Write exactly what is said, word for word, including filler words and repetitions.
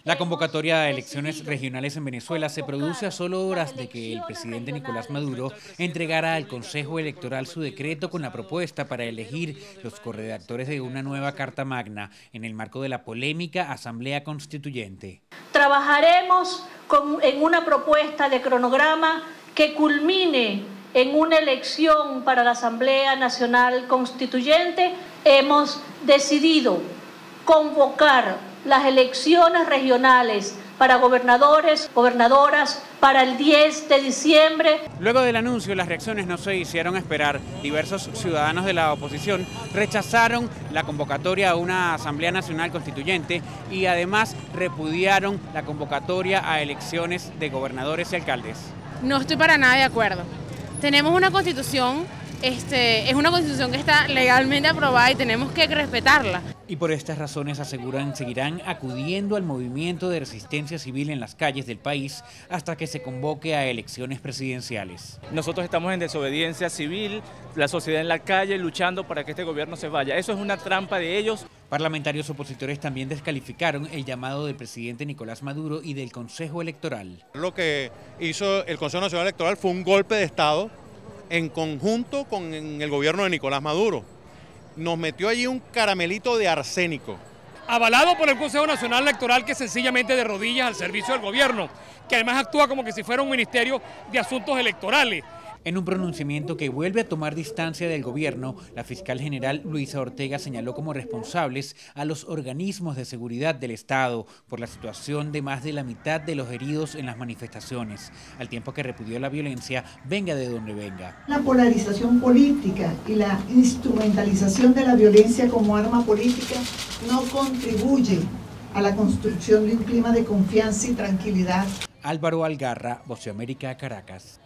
La convocatoria a elecciones regionales en Venezuela se produce a solo horas de que el presidente Nicolás Maduro entregara al Consejo Electoral su decreto con la propuesta para elegir los corredactores de una nueva Carta Magna en el marco de la polémica Asamblea Constituyente. Trabajaremos con, en una propuesta de cronograma que culmine en una elección para la Asamblea Nacional Constituyente. Hemos decidido convocar las elecciones regionales para gobernadores, gobernadoras, para el diez de diciembre. Luego del anuncio, las reacciones no se hicieron esperar. Diversos ciudadanos de la oposición rechazaron la convocatoria a una Asamblea Nacional Constituyente y además repudiaron la convocatoria a elecciones de gobernadores y alcaldes. No estoy para nada de acuerdo. Tenemos una constitución, este, es una constitución que está legalmente aprobada y tenemos que respetarla. Y por estas razones aseguran seguirán acudiendo al movimiento de resistencia civil en las calles del país hasta que se convoque a elecciones presidenciales. Nosotros estamos en desobediencia civil, la sociedad en la calle luchando para que este gobierno se vaya. Eso es una trampa de ellos. Parlamentarios opositores también descalificaron el llamado del presidente Nicolás Maduro y del Consejo Electoral. Lo que hizo el Consejo Nacional Electoral fue un golpe de Estado en conjunto con el gobierno de Nicolás Maduro. Nos metió allí un caramelito de arsénico. Avalado por el Consejo Nacional Electoral, que sencillamente de rodillas al servicio del gobierno, que además actúa como que si fuera un ministerio de asuntos electorales. En un pronunciamiento que vuelve a tomar distancia del gobierno, la fiscal general Luisa Ortega señaló como responsables a los organismos de seguridad del Estado por la situación de más de la mitad de los heridos en las manifestaciones, al tiempo que repudió la violencia, venga de donde venga. La polarización política y la instrumentalización de la violencia como arma política no contribuye a la construcción de un clima de confianza y tranquilidad. Álvaro Algarra, Voz de América, Caracas.